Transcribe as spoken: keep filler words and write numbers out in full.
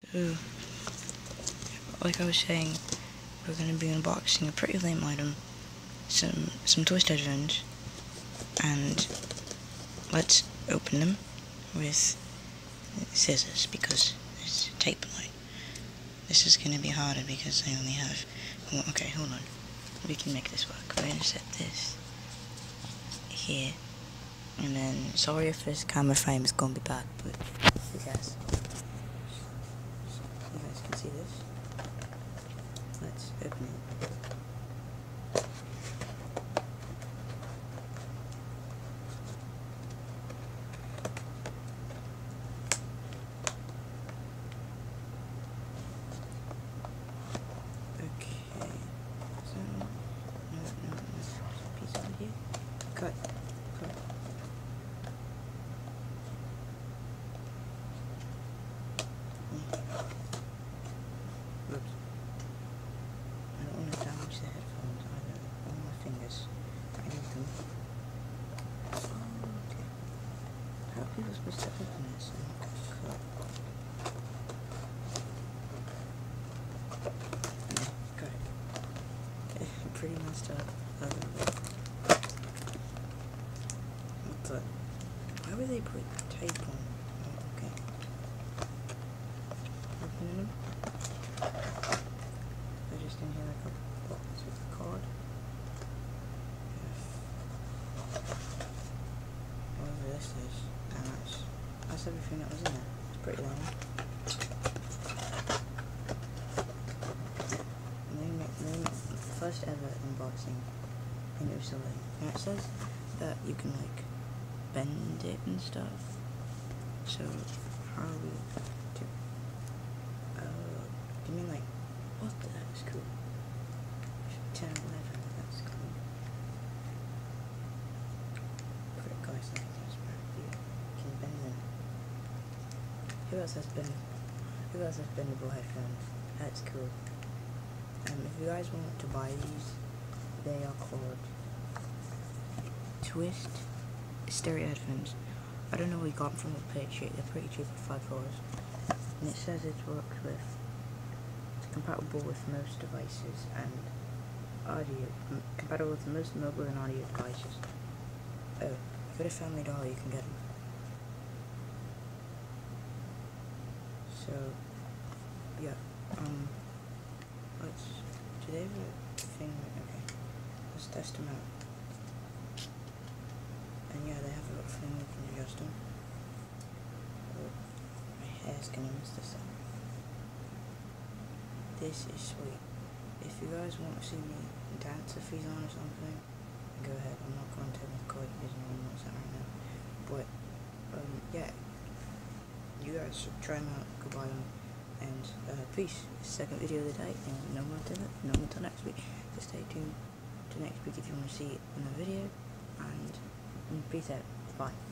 So, like I was saying, we're going to be unboxing a pretty lame item, some some Toy Story drones, and let's open them with scissors because there's tape on it. This is going to be harder because I only have, well, okay, hold on, we can make this work. We're going to set this here, and then, sorry if this camera frame is going to be bad, but you guys, you guys can see this. Let's open it. Okay, so, no, no, no, piece over here. Cut, cut. Oops. I don't want to damage the headphones either. All my fingers. I need them. Oh, okay. How are people supposed to open this? Okay, cool. Yeah, got it. Okay, pretty messed up. But why would they put tape on? Oh, okay. Opening them. I just in here like a box with a card. Whatever this is. And that's that's everything that was in there. It's pretty long. And then then first ever unboxing in Italy. And it says that you can like bend it and stuff. So how are we do? Oh, you mean like what the heck is cool? ten, eleven, that's cool. Put it guys like this, but you can bend them. Who else has bend? Who else has bendable headphones? That's cool. Um, if you guys want to buy these, they are called Twist stereo headphones. I don't know where we got them from the page. They're pretty cheap for five dollars. And it says it works with, it's compatible with most devices and audio, m compatible with most mobile and audio devices. Oh, go to Family Dollar, you can get them. So, yeah, um, let's, today we're thing, okay, let's test them out. And yeah, they have a little thing we can adjust them. Oh, my hair's gonna mess this up. This is sweet. If you guys want to see me dance if he's on or something, go ahead. I'm not going to record using one notes right now. But, um, yeah. You guys should try them out. Goodbye them. And, uh, peace. Second video of the day. And no more until, no more until next week. So stay tuned to next week if you want to see another video. And peace out. Bye.